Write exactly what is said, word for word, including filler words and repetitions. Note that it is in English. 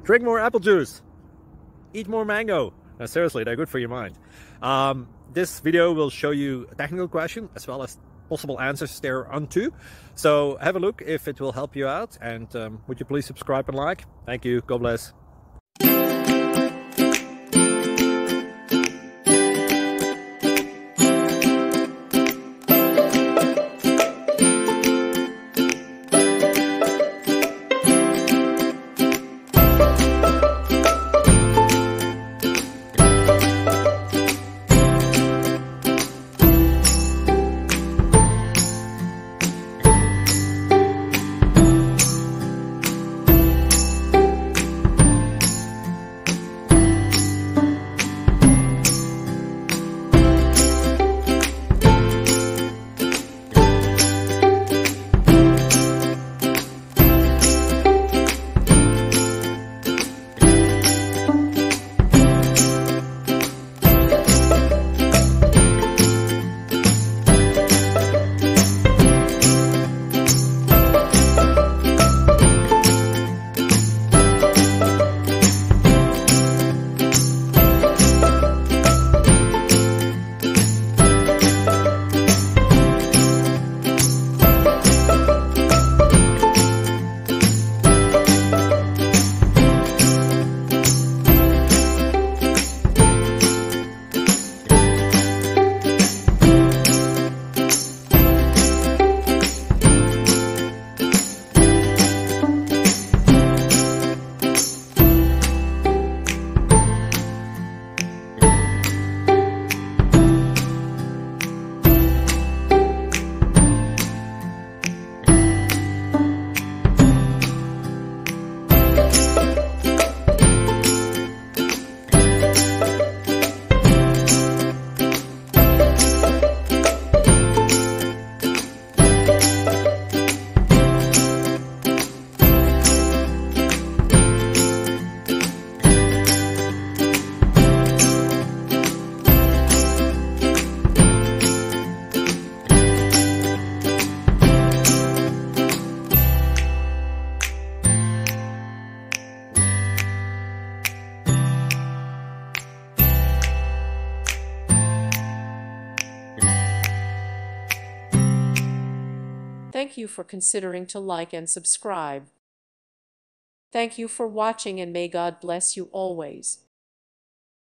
Drink more apple juice. Eat more mango. No, seriously, they're good for your mind. Um, this video will show you a technical question as well as possible answers thereunto. So have a look if it will help you out, and um, would you please subscribe and like? Thank you. God bless. Thank you for considering to like and subscribe. Thank you for watching, and may God bless you always.